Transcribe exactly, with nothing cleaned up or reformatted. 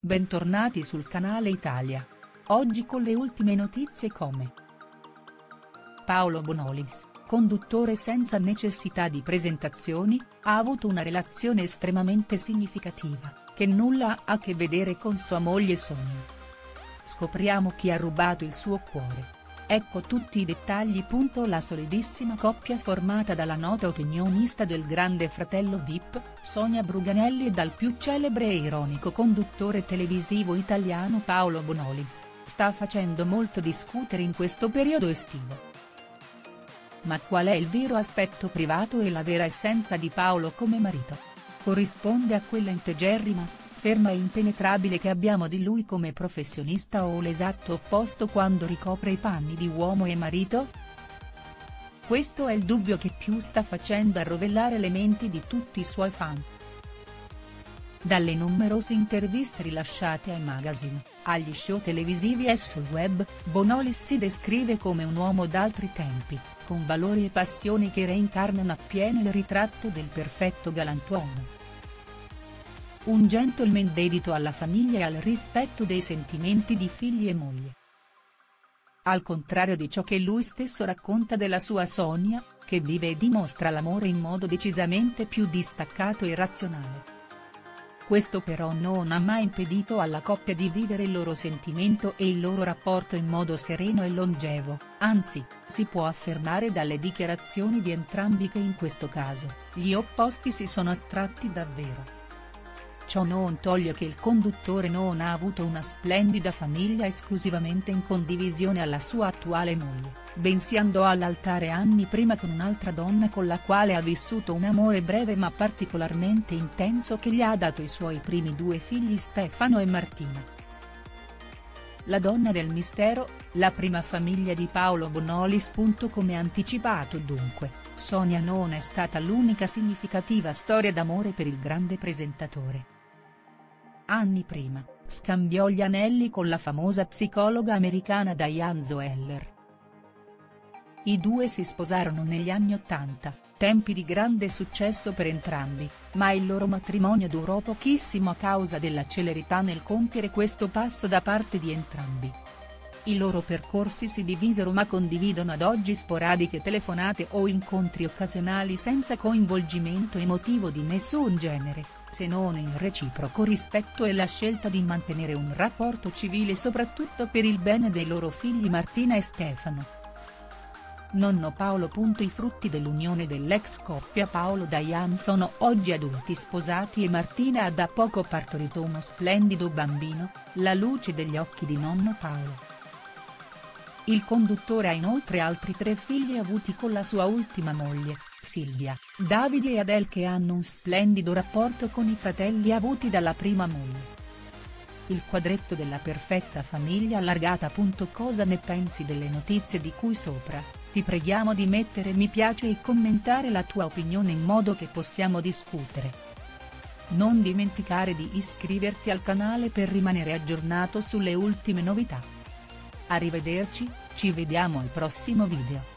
Bentornati sul canale Italia. Oggi con le ultime notizie come Paolo Bonolis, conduttore senza necessità di presentazioni, ha avuto una relazione estremamente significativa, che nulla ha a che vedere con sua moglie Sonia. Scopriamo chi ha rubato il suo cuore. Ecco tutti i dettagli. La solidissima coppia formata dalla nota opinionista del Grande Fratello V I P, Sonia Bruganelli, e dal più celebre e ironico conduttore televisivo italiano Paolo Bonolis, sta facendo molto discutere in questo periodo estivo. Ma qual è il vero aspetto privato e la vera essenza di Paolo come marito? Corrisponde a quella integerrima, ferma e impenetrabile che abbiamo di lui come professionista, o l'esatto opposto quando ricopre i panni di uomo e marito? Questo è il dubbio che più sta facendo arrovellare le menti di tutti i suoi fan. Dalle numerose interviste rilasciate ai magazine, agli show televisivi e sul web, Bonolis si descrive come un uomo d'altri tempi, con valori e passioni che reincarnano appieno il ritratto del perfetto galantuomo. Un gentleman dedito alla famiglia e al rispetto dei sentimenti di figli e moglie. Al contrario di ciò che lui stesso racconta della sua Sonia, che vive e dimostra l'amore in modo decisamente più distaccato e razionale. Questo però non ha mai impedito alla coppia di vivere il loro sentimento e il loro rapporto in modo sereno e longevo, anzi, si può affermare dalle dichiarazioni di entrambi che in questo caso, gli opposti si sono attratti davvero. Ciò non toglie che il conduttore non ha avuto una splendida famiglia esclusivamente in condivisione alla sua attuale moglie, bensì andò all'altare anni prima con un'altra donna con la quale ha vissuto un amore breve ma particolarmente intenso che gli ha dato i suoi primi due figli, Stefano e Martina. La donna del mistero, la prima famiglia di Paolo Bonolis. Come anticipato dunque, Sonia non è stata l'unica significativa storia d'amore per il grande presentatore. Anni prima, scambiò gli anelli con la famosa psicologa americana Diane Zoeller. I due si sposarono negli anni ottanta, tempi di grande successo per entrambi, ma il loro matrimonio durò pochissimo a causa della celerità nel compiere questo passo da parte di entrambi. I loro percorsi si divisero ma condividono ad oggi sporadiche telefonate o incontri occasionali senza coinvolgimento emotivo di nessun genere, se non il reciproco rispetto e la scelta di mantenere un rapporto civile soprattutto per il bene dei loro figli Martina e Stefano. Nonno Paolo. I frutti dell'unione dell'ex coppia Paolo-Diane sono oggi adulti sposati e Martina ha da poco partorito uno splendido bambino, la luce degli occhi di nonno Paolo. Il conduttore ha inoltre altri tre figli avuti con la sua ultima moglie, Silvia, Davide e Adele, che hanno un splendido rapporto con i fratelli avuti dalla prima moglie. Il quadretto della perfetta famiglia allargata. Cosa ne pensi delle notizie di cui sopra? Ti preghiamo di mettere mi piace e commentare la tua opinione in modo che possiamo discutere. Non dimenticare di iscriverti al canale per rimanere aggiornato sulle ultime novità. Arrivederci, ci vediamo al prossimo video.